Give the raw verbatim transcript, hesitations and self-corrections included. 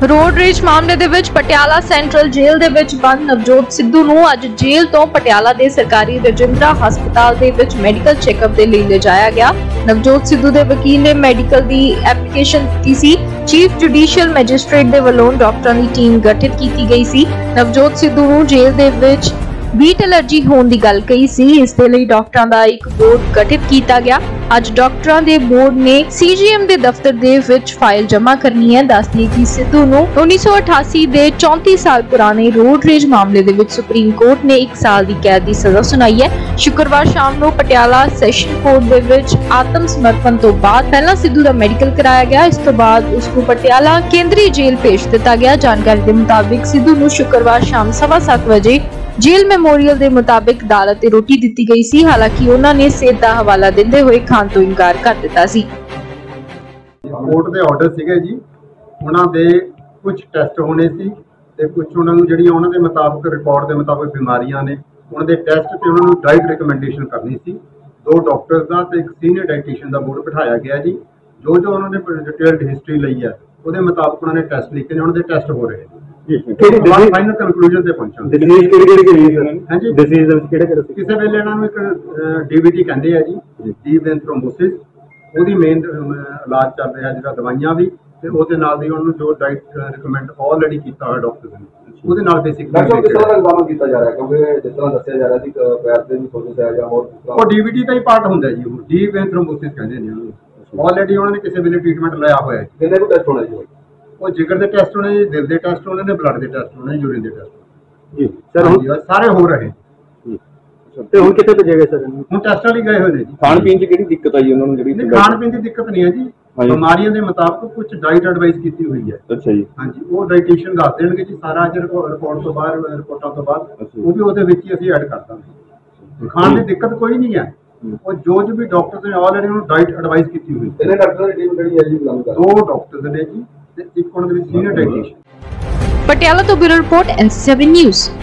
Road rage मामले दे विच पटियाला सेंट्रल जेल दे विच बंद नवजोत सिद्धू नूं अज जेल तो पटियाला दे सरकारी रजिंद्रा हस्पताल दे विच मेडिकल चेकअप दे लई लिजाया गया। नवजोत सिद्धू दे वकील ने मेडिकल दी एप्लीकेशन दित्ती सी। चीफ जुडिशियल मैजिस्ट्रेट दे वल्लों डॉक्टरां दी टीम गठित कीती गई सी। नवजोत सिद्धू नूं जेल दे विच बीट एलर्जी होने की गल कही सी। इस दे लई डॉक्टरां दा एक बोर्ड गठित किया गया। अज डॉक्टरां दे बोर्ड ने सीजीएम दे दफ्तर दे विच फाइल जमा करनी है। दस दिए कि सिद्धू नूं उन्नीस सौ अठासी दे चौंतीस साल पुराने रोड रेज मामले दे विच सुप्रीम कोर्ट ने एक साल की कैद की सजा सुनाई है। शुक्रवार शाम नूं पटियाला सैशन कोर्ट दे विच आत्म समर्पण तो बाद पहला सिद्धू दा मेडिकल कराया गया। इस तो बाद उसको पटियाला केंद्रीय जेल भेज दिता गया। जानकारी के मुताबिक सिद्धू नूं शुक्रवार शाम सवा सत्त बजे जेल मेमोरियल के मुताबिक दाल ते रोटी दी गई सी। हालांकि उन्होंने सेहत का हवाला देते हुए खाण तो इनकार कर दिता सी। कोर्ट के ऑर्डर सीगे जी, उन्होंने कुछ टेस्ट होने सी ते कुछ उन्होंने जिहड़ियां उन्होंने मुताबिक रिकॉर्ड के मुताबिक बीमारियां ने उन्होंने टेस्ट ते उन्होंने डाइट रिकमेंडेशन करनी सी। दो डॉक्टर्स का ते एक सीनियर डाइटिशियन का बोर्ड बिठाया गया जी। जो जो उन्होंने डिटेल्ड हिस्टरी ली है उसके मुताबिक उन्होंने टेस्ट लिखे ने, उन्होंने टेस्ट हो रहे हैं। फाइनल कंक्लूजन ते पहुंचण डिसीज किहड़ी किहड़ी किहड़ी सर हां जी डिसीज दे विच किहड़े किहड़े किसे वेले इन्हां नूं एक डीबीटी कहंदे आ जी, डीप वेन थ्रोम्बोसिस। ਉਹਦੀ ਮੇਨ ਇਲਾਜ ਚੱਲ ਰਿਹਾ ਜਿਹੜਾ ਦਵਾਈਆਂ ਵੀ ਤੇ ਉਹਦੇ ਨਾਲ ਦੀ ਉਹਨੂੰ ਜੋ ਡਾਈਟ ਰਿਕਮੈਂਡ ਆਲਰੇਡੀ ਕੀਤਾ ਹੋਇਆ ਡਾਕਟਰ ਨੇ ਉਹਦੇ ਨਾਲ ਬੇਸਿਕ ਡਾਕਟਰ ਕਿਸ ਤਰ੍ਹਾਂ ਦਾ ਇੰਤਜ਼ਾਮ ਕੀਤਾ ਜਾ ਰਿਹਾ ਕਿਉਂਕਿ ਜਿਸ ਤਰ੍ਹਾਂ ਦੱਸਿਆ ਜਾ ਰਿਹਾ ਸੀ ਪੈਰ ਤੇ ਵੀ ਸੋਜਸ ਹੈ ਜਾਂ ਹੋਰ ਉਹ ਡੀਬੀਟੀ ਦਾ ਹੀ ਪਾਰਟ ਹੁੰਦਾ ਜੀ। ਉਹ ਡੀਪ ਵੇਨ ਥ੍ਰੋम्बोसिस ਕਹਿੰਦੇ ਨੇ ਉਹਨੂੰ। ਆਲਰੇਡੀ ਉਹਨਾਂ ਨੇ ਕਿਸੇ ਵੇਲੇ ਟ੍ਰੀਟਮੈਂਟ ਲਿਆ ਹੋਇਆ। ਕਿੰਨੇ ਕੁ ਟੈਸਟ ਹੋਣਾ ਜੀ? ਉਹ ਜਿਗਰ ਦੇ ਟੈਸਟ ਹੋਣੇ ਜੀ, ਦਿਲ ਦੇ ਟੈਸਟ ਹੋਣੇ ਨੇ, ਬਲੱਡ ਦੇ ਟੈਸਟ ਹੋਣੇ, ਯੂਰਿਨ ਦੇ ਟੈਸਟ ਜੀ ਸਰ ਹੁਣ ਸਾਰੇ ਹੋ ਰਹੇ ਤੇ ਹੁਣ ਕਿੱਥੇ ਭੇਜੇਗੇ ਸਰ? ਹੁਣ ਟੈਸਟ ਵਾਲੀ ਗਏ ਹੋਏ ਨੇ ਜੀ। ਖਾਣ ਪੀਣ ਦੀ ਕਿਹੜੀ ਦਿੱਕਤ ਆਈ ਉਹਨਾਂ ਨੂੰ? ਜਿਹੜੀ ਖਾਣ ਪੀਣ ਦੀ ਦਿੱਕਤ ਨਹੀਂ ਹੈ ਜੀ, ਬਿਮਾਰੀਆਂ ਦੇ ਮੁਤਾਬਕ ਕੁਝ ਡਾਈਟ ਐਡਵਾਈਸ ਕੀਤੀ ਹੋਈ ਹੈ। ਅੱਛਾ ਜੀ ਹਾਂਜੀ, ਉਹ ਡਾਈਟੀਸ਼ੀਅਨ ਦੱਸ ਦੇਣਗੇ ਜੀ ਸਾਰਾ ਅੱਜ ਰਿਪੋਰਟ ਤੋਂ ਬਾਅਦ ਰਿਪੋਰਟਾਂ ਤੋਂ ਬਾਅਦ ਉਹ ਵੀ ਉਹਦੇ ਵਿੱਚ ਹੀ ਅਸੀਂ ਐਡ ਕਰ ਦਾਂਗੇ। ਖਾਣ ਦੀ ਦਿੱਕਤ ਕੋਈ ਨਹੀਂ ਹੈ। ਉਹ ਜੋ ਜੋ ਵੀ ਡਾਕਟਰ ਨੇ ਆਲਰੇਡੀ ਉਹਨੂੰ ਡਾਈਟ ਐਡਵਾਈਸ ਕੀਤੀ ਹੋਈ ਹੈ। ਇਹਨੇ ਡਾਕਟਰਾਂ ਦੀ ਟੀਮ ਕਿਹੜੀ ਹੈ ਜੀ? ਦੋ ਡਾਕਟਰਸ ਨੇ ਜੀ ਤੇ ਇੱਕ ਉਹਨਾਂ ਦੇ ਵਿੱਚ ਸੀਨੀਅਰ ਡਾਈਟੀਸ਼ੀਅਨ। पटियाला तो bureau report N C seven news.